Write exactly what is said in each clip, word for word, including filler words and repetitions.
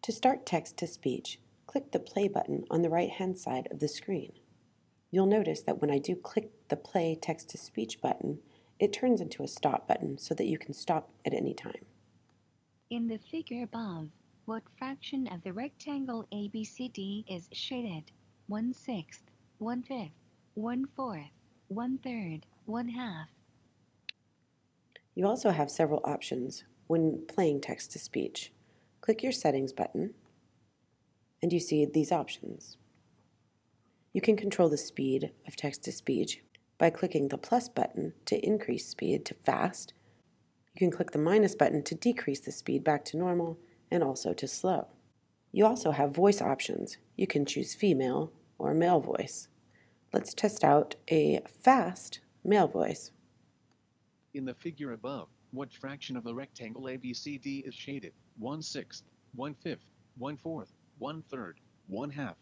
To start text-to-speech, click the play button on the right-hand side of the screen. You'll notice that when I do click the play text-to-speech button, it turns into a stop button so that you can stop at any time. In the figure above, what fraction of the rectangle A B C D is shaded? one-sixth, one-fifth, one-fourth, one-third, one-half. You also have several options when playing text-to-speech. Click your Settings button, and you see these options. You can control the speed of text-to-speech by clicking the plus button to increase speed to fast. You can click the minus button to decrease the speed back to normal and also to slow. You also have voice options. You can choose female or male voice. Let's test out a fast male voice. In the figure above, what fraction of the rectangle A B C D is shaded? one-sixth, one-fifth, one-fourth, one-third, one-half.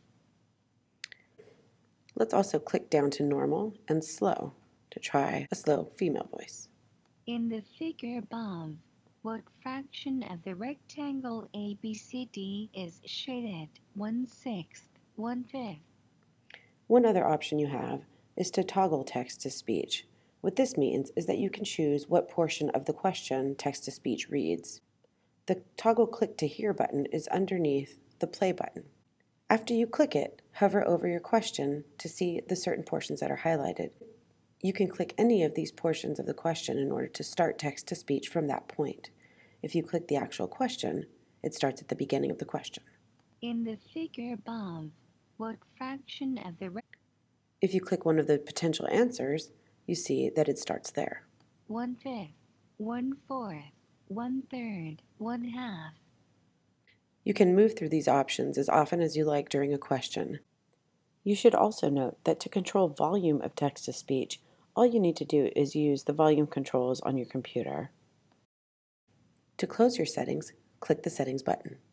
Let's also click down to normal and slow to try a slow female voice. In the figure above, what fraction of the rectangle A B C D is shaded? one-sixth, one-fifth. One other option you have is to toggle text-to-speech. What this means is that you can choose what portion of the question text-to-speech reads. The toggle click to hear button is underneath the play button. After you click it, hover over your question to see the certain portions that are highlighted. You can click any of these portions of the question in order to start text-to-speech from that point. If you click the actual question, it starts at the beginning of the question. In the figure above, what fraction of the rectangle If you click one of the potential answers, you see that it starts there. one-fifth, one-fourth, one-third, one-half. You can move through these options as often as you like during a question. You should also note that to control volume of text-to-speech, all you need to do is use the volume controls on your computer. To close your settings, click the Settings button.